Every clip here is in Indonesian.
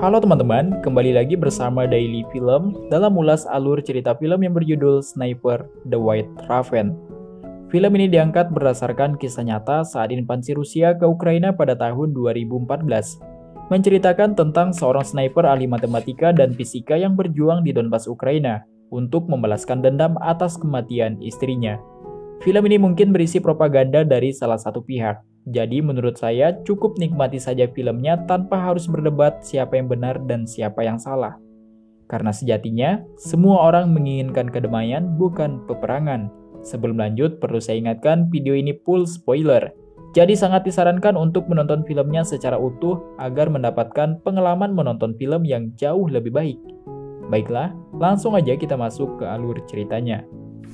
Halo teman-teman, kembali lagi bersama Daily Film dalam ulas alur cerita film yang berjudul Sniper: The White Raven. Film ini diangkat berdasarkan kisah nyata saat invasi Rusia ke Ukraina pada tahun 2014. Menceritakan tentang seorang sniper ahli matematika dan fisika yang berjuang di Donbas, Ukraina untuk membalaskan dendam atas kematian istrinya. Film ini mungkin berisi propaganda dari salah satu pihak. Jadi menurut saya cukup nikmati saja filmnya tanpa harus berdebat siapa yang benar dan siapa yang salah. Karena sejatinya, semua orang menginginkan kedamaian bukan peperangan. Sebelum lanjut, perlu saya ingatkan video ini full spoiler. Jadi sangat disarankan untuk menonton filmnya secara utuh agar mendapatkan pengalaman menonton film yang jauh lebih baik. Baiklah, langsung aja kita masuk ke alur ceritanya.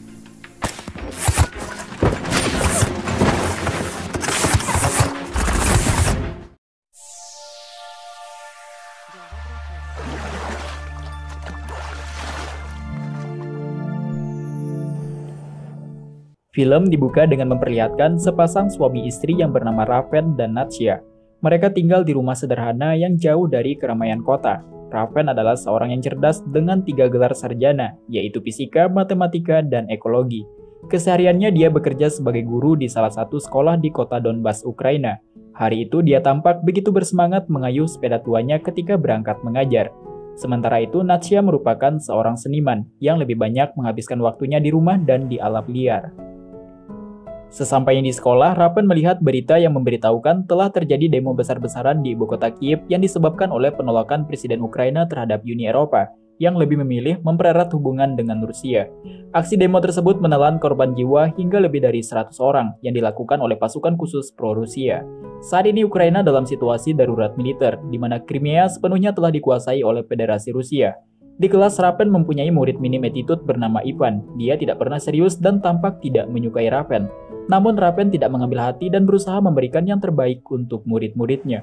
Film dibuka dengan memperlihatkan sepasang suami istri yang bernama Raven dan Natsya. Mereka tinggal di rumah sederhana yang jauh dari keramaian kota. Raven adalah seorang yang cerdas dengan 3 gelar sarjana, yaitu fisika, matematika, dan ekologi. Kesehariannya dia bekerja sebagai guru di salah satu sekolah di kota Donbas, Ukraina. Hari itu dia tampak begitu bersemangat mengayuh sepeda tuanya ketika berangkat mengajar. Sementara itu, Natsya merupakan seorang seniman yang lebih banyak menghabiskan waktunya di rumah dan di alam liar. Sesampainya di sekolah, Raven melihat berita yang memberitahukan telah terjadi demo besar-besaran di ibu kota Kiev yang disebabkan oleh penolakan Presiden Ukraina terhadap Uni Eropa yang lebih memilih mempererat hubungan dengan Rusia. Aksi demo tersebut menelan korban jiwa hingga lebih dari 100 orang yang dilakukan oleh pasukan khusus pro-Rusia. Saat ini Ukraina dalam situasi darurat militer, di mana Crimea sepenuhnya telah dikuasai oleh Federasi Rusia. Di kelas, Raven mempunyai murid minim attitude bernama Ivan. Dia tidak pernah serius dan tampak tidak menyukai Raven. Namun Raven tidak mengambil hati dan berusaha memberikan yang terbaik untuk murid-muridnya.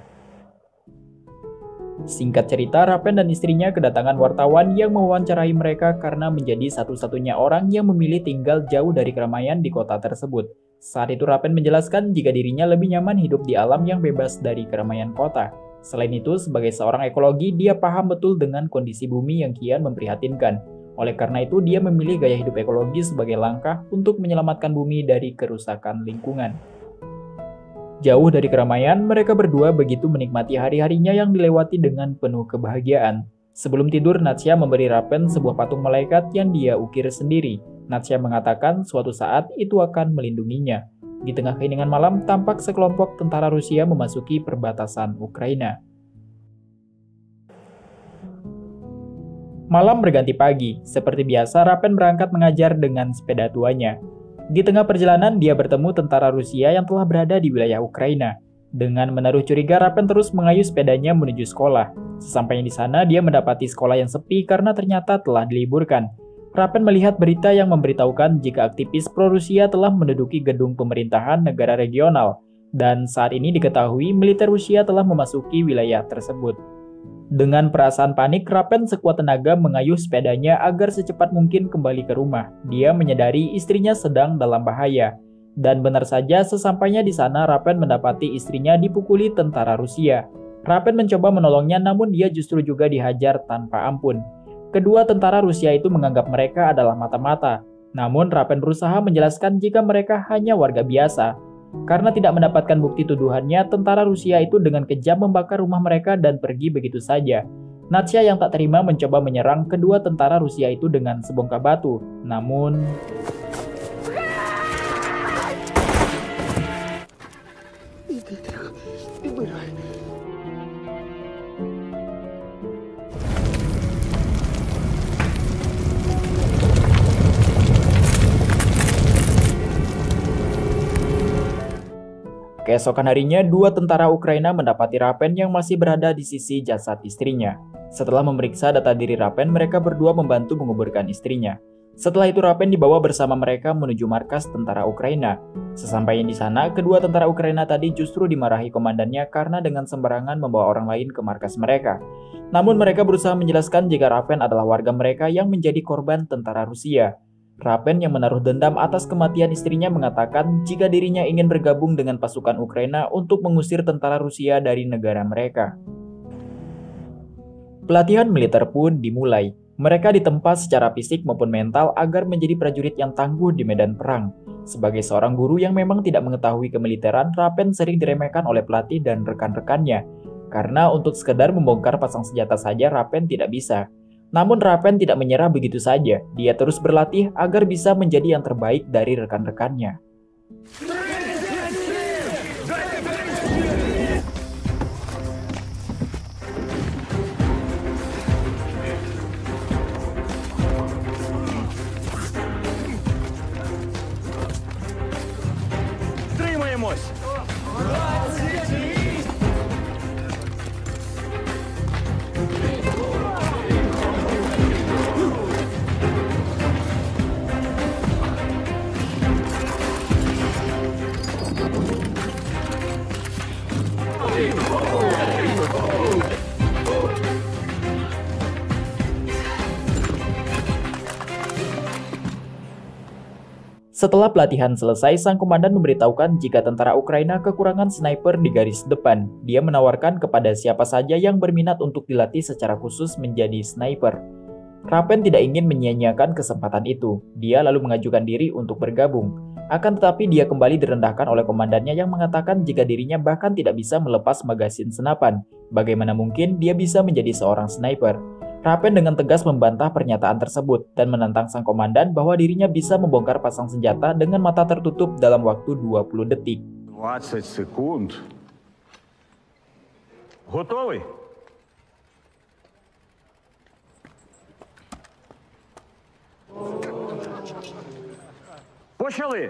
Singkat cerita, Raven dan istrinya kedatangan wartawan yang mewawancarai mereka karena menjadi satu-satunya orang yang memilih tinggal jauh dari keramaian di kota tersebut. Saat itu Raven menjelaskan jika dirinya lebih nyaman hidup di alam yang bebas dari keramaian kota. Selain itu, sebagai seorang ekologi, dia paham betul dengan kondisi bumi yang kian memprihatinkan. Oleh karena itu, dia memilih gaya hidup ekologi sebagai langkah untuk menyelamatkan bumi dari kerusakan lingkungan. Jauh dari keramaian, mereka berdua begitu menikmati hari-harinya yang dilewati dengan penuh kebahagiaan. Sebelum tidur, Natsya memberi Raven sebuah patung malaikat yang dia ukir sendiri. Natsya mengatakan suatu saat itu akan melindunginya. Di tengah keheningan malam, tampak sekelompok tentara Rusia memasuki perbatasan Ukraina. Malam berganti pagi. Seperti biasa, Raven berangkat mengajar dengan sepeda tuanya. Di tengah perjalanan, dia bertemu tentara Rusia yang telah berada di wilayah Ukraina. Dengan menaruh curiga, Raven terus mengayuh sepedanya menuju sekolah. Sesampainya di sana, dia mendapati sekolah yang sepi karena ternyata telah diliburkan. Raven melihat berita yang memberitahukan jika aktivis pro-Rusia telah menduduki gedung pemerintahan negara regional, dan saat ini diketahui militer Rusia telah memasuki wilayah tersebut. Dengan perasaan panik, Raven sekuat tenaga mengayuh sepedanya agar secepat mungkin kembali ke rumah. Dia menyadari istrinya sedang dalam bahaya. Dan benar saja, sesampainya di sana, Raven mendapati istrinya dipukuli tentara Rusia. Raven mencoba menolongnya, namun dia justru juga dihajar tanpa ampun. Kedua tentara Rusia itu menganggap mereka adalah mata-mata. Namun Raven berusaha menjelaskan jika mereka hanya warga biasa. Karena tidak mendapatkan bukti tuduhannya, tentara Rusia itu dengan kejam membakar rumah mereka dan pergi begitu saja. Natsya yang tak terima mencoba menyerang kedua tentara Rusia itu dengan sebongkah batu. Namun keesokan harinya, dua tentara Ukraina mendapati Raven yang masih berada di sisi jasad istrinya. Setelah memeriksa data diri Raven, mereka berdua membantu menguburkan istrinya. Setelah itu Raven dibawa bersama mereka menuju markas tentara Ukraina. Sesampainya di sana, kedua tentara Ukraina tadi justru dimarahi komandannya karena dengan sembarangan membawa orang lain ke markas mereka. Namun mereka berusaha menjelaskan jika Raven adalah warga mereka yang menjadi korban tentara Rusia. Raven yang menaruh dendam atas kematian istrinya mengatakan jika dirinya ingin bergabung dengan pasukan Ukraina untuk mengusir tentara Rusia dari negara mereka. Pelatihan militer pun dimulai. Mereka ditempa secara fisik maupun mental agar menjadi prajurit yang tangguh di medan perang. Sebagai seorang guru yang memang tidak mengetahui kemiliteran, Rapen sering diremehkan oleh pelatih dan rekan-rekannya. Karena untuk sekedar membongkar pasang senjata saja Rapen tidak bisa. Namun Rapen tidak menyerah begitu saja. Dia terus berlatih agar bisa menjadi yang terbaik dari rekan-rekannya. Setelah pelatihan selesai, sang komandan memberitahukan jika tentara Ukraina kekurangan sniper di garis depan. Dia menawarkan kepada siapa saja yang berminat untuk dilatih secara khusus menjadi sniper. Rapen tidak ingin menyia-nyiakan kesempatan itu. Dia lalu mengajukan diri untuk bergabung. Akan tetapi dia kembali direndahkan oleh komandannya yang mengatakan jika dirinya bahkan tidak bisa melepas magasin senapan. Bagaimana mungkin dia bisa menjadi seorang sniper? Rapen dengan tegas membantah pernyataan tersebut dan menantang sang komandan bahwa dirinya bisa membongkar pasang senjata dengan mata tertutup dalam waktu 20 detik. 20 секунд. Готовий? Почали!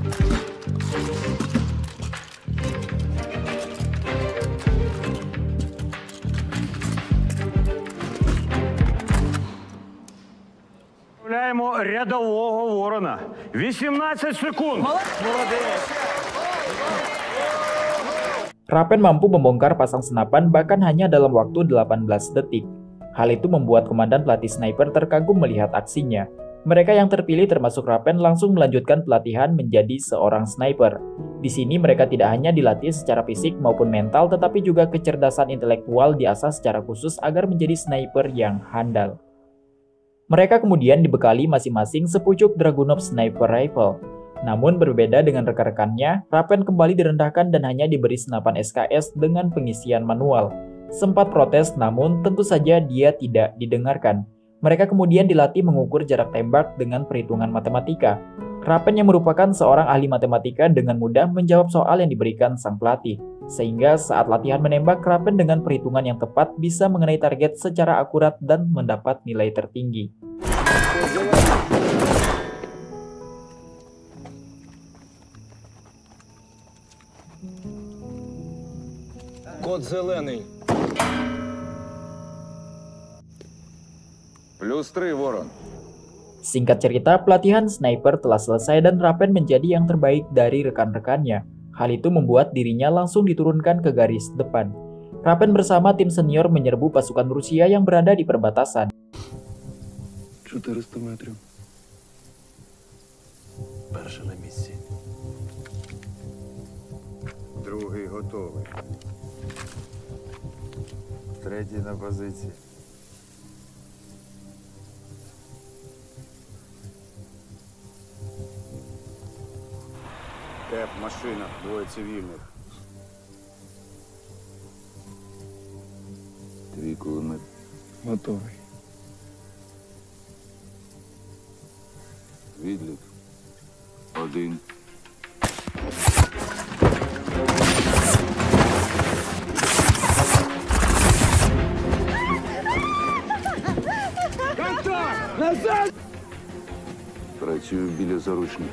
Вставляємо рядового ворона. 18 секунд. Молодець. Rapen mampu membongkar pasang senapan bahkan hanya dalam waktu 18 detik. Hal itu membuat komandan pelatih sniper terkagum melihat aksinya. Mereka yang terpilih termasuk Rapen langsung melanjutkan pelatihan menjadi seorang sniper. Di sini mereka tidak hanya dilatih secara fisik maupun mental, tetapi juga kecerdasan intelektual diasah secara khusus agar menjadi sniper yang handal. Mereka kemudian dibekali masing-masing sepucuk Dragunov Sniper Rifle. Namun berbeda dengan rekan-rekannya, Rapen kembali direndahkan dan hanya diberi senapan SKS dengan pengisian manual. Sempat protes namun tentu saja dia tidak didengarkan. Mereka kemudian dilatih mengukur jarak tembak dengan perhitungan matematika. Rapen yang merupakan seorang ahli matematika dengan mudah menjawab soal yang diberikan sang pelatih. Sehingga saat latihan menembak, Rapen dengan perhitungan yang tepat bisa mengenai target secara akurat dan mendapat nilai tertinggi. Код зелений. +3, Ворон. Singkat cerita, pelatihan sniper telah selesai dan Rapen menjadi yang terbaik dari rekan-rekannya. Hal itu membuat dirinya langsung diturunkan ke garis depan. Rapen bersama tim senior menyerbu pasukan Rusia yang berada di perbatasan. 400 метрів. Перший на місці. Другий готовий. Третій на позиції. Кеп, машина, двоє цивільних. Твій кулемет. Готовий. Відлік. 1. Працюю біля заручника.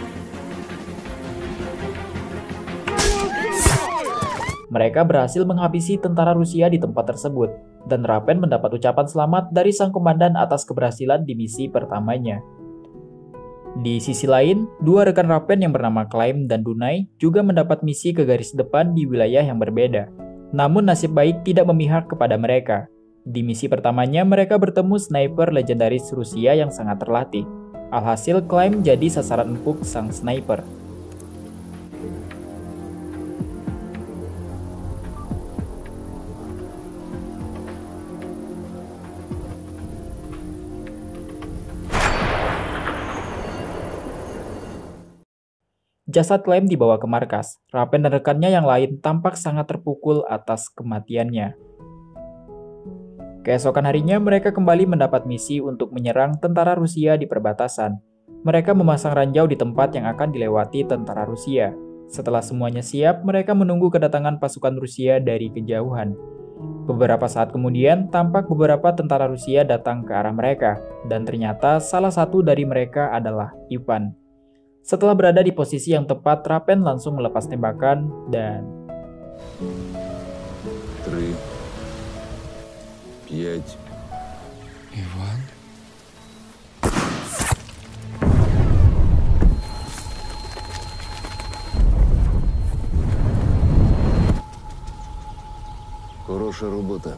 Mereka berhasil menghabisi tentara Rusia di tempat tersebut, dan Rapen mendapat ucapan selamat dari sang komandan atas keberhasilan di misi pertamanya. Di sisi lain, dua rekan Rapen yang bernama Klaim dan Dunai juga mendapat misi ke garis depan di wilayah yang berbeda. Namun nasib baik tidak memihak kepada mereka. Di misi pertamanya, mereka bertemu sniper legendaris Rusia yang sangat terlatih. Alhasil, Klaim jadi sasaran empuk sang sniper. Jasad Lem dibawa ke markas. Rapen dan rekannya yang lain tampak sangat terpukul atas kematiannya. Keesokan harinya mereka kembali mendapat misi untuk menyerang tentara Rusia di perbatasan. Mereka memasang ranjau di tempat yang akan dilewati tentara Rusia. Setelah semuanya siap, mereka menunggu kedatangan pasukan Rusia dari kejauhan. Beberapa saat kemudian, tampak beberapa tentara Rusia datang ke arah mereka, dan ternyata salah satu dari mereka adalah Ivan. Setelah berada di posisi yang tepat, Rapen langsung melepas tembakan dan 3, 5. Іван? Хорошая робота.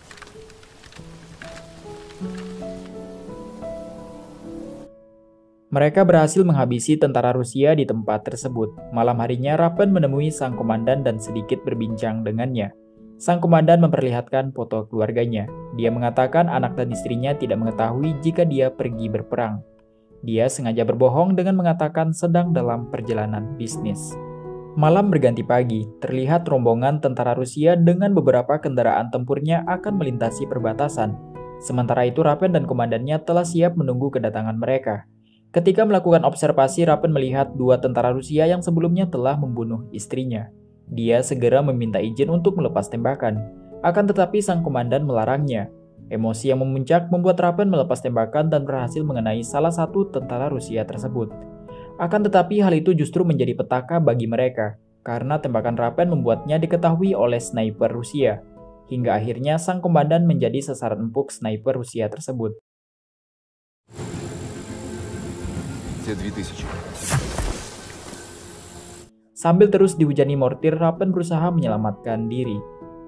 mereka berhasil menghabisi tentara Rusia di tempat tersebut. Malam harinya, Rapen menemui sang komandan dan sedikit berbincang dengannya. Sang komandan memperlihatkan foto keluarganya. Dia mengatakan anak dan istrinya tidak mengetahui jika dia pergi berperang. Dia sengaja berbohong dengan mengatakan sedang dalam perjalanan bisnis. Malam berganti pagi, terlihat rombongan tentara Rusia dengan beberapa kendaraan tempurnya akan melintasi perbatasan. Sementara itu, Rapen dan komandannya telah siap menunggu kedatangan mereka. Ketika melakukan observasi, Rapen melihat dua tentara Rusia yang sebelumnya telah membunuh istrinya. Dia segera meminta izin untuk melepas tembakan. Akan tetapi sang komandan melarangnya. Emosi yang memuncak membuat Rapen melepas tembakan dan berhasil mengenai salah satu tentara Rusia tersebut. Akan tetapi hal itu justru menjadi petaka bagi mereka, karena tembakan Rapen membuatnya diketahui oleh sniper Rusia. Hingga akhirnya sang komandan menjadi sasaran empuk sniper Rusia tersebut. 2000. Sambil terus dihujani mortir, Rapen berusaha menyelamatkan diri.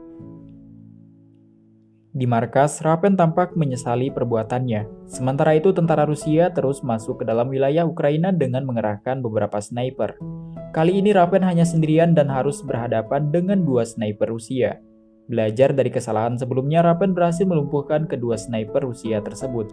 Di markas, Rapen tampak menyesali perbuatannya. Sementara itu, tentara Rusia terus masuk ke dalam wilayah Ukraina dengan mengerahkan beberapa sniper. Kali ini Rapen hanya sendirian dan harus berhadapan dengan dua sniper Rusia. Belajar dari kesalahan sebelumnya, Rapen berhasil melumpuhkan kedua sniper Rusia tersebut.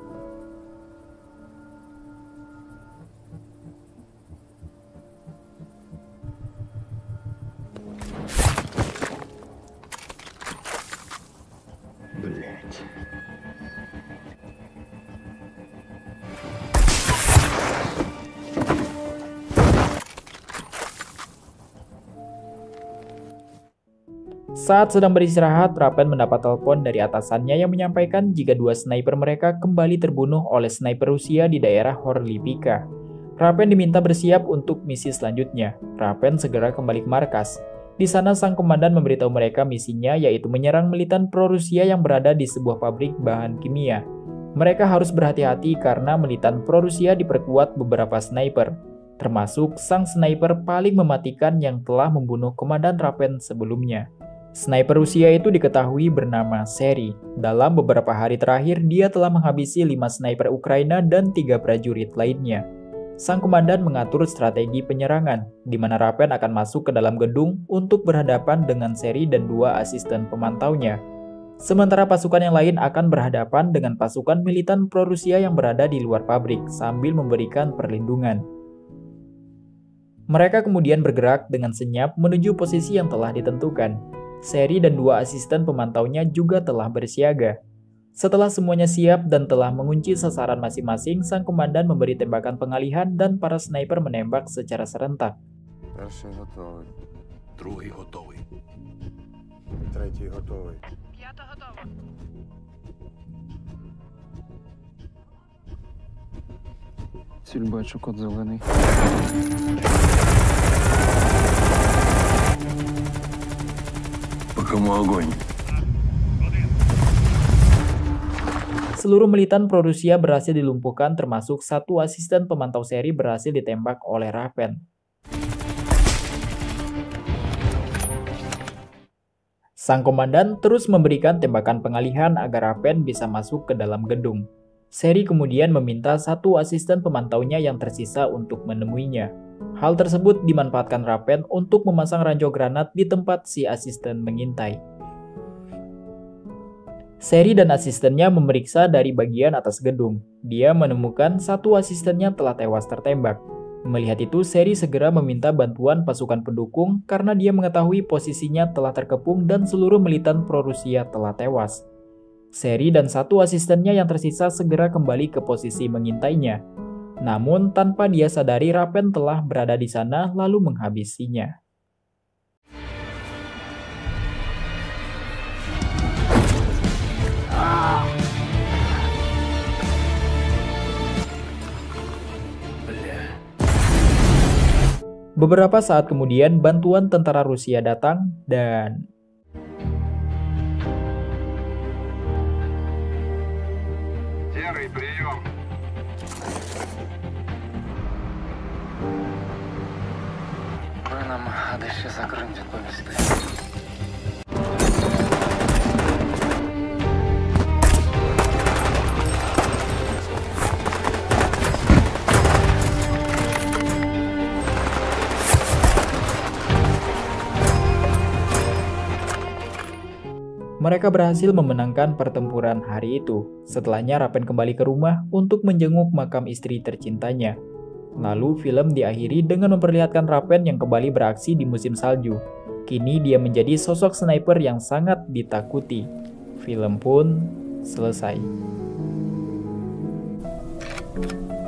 Saat sedang beristirahat, Rapen mendapat telepon dari atasannya yang menyampaikan jika dua sniper mereka kembali terbunuh oleh sniper Rusia di daerah Horlivka. Rapen diminta bersiap untuk misi selanjutnya. Rapen segera kembali ke markas. Di sana sang komandan memberitahu mereka misinya yaitu menyerang militan pro-Rusia yang berada di sebuah pabrik bahan kimia. Mereka harus berhati-hati karena militan pro-Rusia diperkuat beberapa sniper, termasuk sang sniper paling mematikan yang telah membunuh komandan Rapen sebelumnya. Sniper Rusia itu diketahui bernama Seri. Dalam beberapa hari terakhir, dia telah menghabisi 5 sniper Ukraina dan 3 prajurit lainnya. Sang komandan mengatur strategi penyerangan, di mana Rapen akan masuk ke dalam gedung untuk berhadapan dengan Seri dan 2 asisten pemantaunya. Sementara pasukan yang lain akan berhadapan dengan pasukan militan pro-Rusia yang berada di luar pabrik sambil memberikan perlindungan. Mereka kemudian bergerak dengan senyap menuju posisi yang telah ditentukan. Seri dan 2 asisten pemantaunya juga telah bersiaga. Setelah semuanya siap dan telah mengunci sasaran masing-masing, sang komandan memberi tembakan pengalihan dan para sniper menembak secara serentak. Перший готовий. Другий готовий. Третій готовий. П'ята готова. Ціль бачу, код зелений. По кому огонь? Seluruh militan pro-Rusia berhasil dilumpuhkan termasuk 1 asisten pemantau Seri berhasil ditembak oleh Rapen. Sang komandan terus memberikan tembakan pengalihan agar Rapen bisa masuk ke dalam gedung. Seri kemudian meminta 1 asisten pemantaunya yang tersisa untuk menemuinya. Hal tersebut dimanfaatkan Rapen untuk memasang ranjau granat di tempat si asisten mengintai. Seri dan asistennya memeriksa dari bagian atas gedung. Dia menemukan 1 asistennya telah tewas tertembak. Melihat itu, Seri segera meminta bantuan pasukan pendukung karena dia mengetahui posisinya telah terkepung dan seluruh militan pro-Rusia telah tewas. Seri dan satu asistennya yang tersisa segera kembali ke posisi mengintainya. Namun, tanpa dia sadari Raven telah berada di sana lalu menghabisinya. Beberapa saat kemudian, bantuan tentara Rusia datang dan Серый, прием! Вы нам дальше закрыть повезли. mereka berhasil memenangkan pertempuran hari itu. Setelahnya Raven kembali ke rumah untuk menjenguk makam istri tercintanya. Lalu film diakhiri dengan memperlihatkan Raven yang kembali beraksi di musim salju. Kini dia menjadi sosok sniper yang sangat ditakuti. Film pun selesai.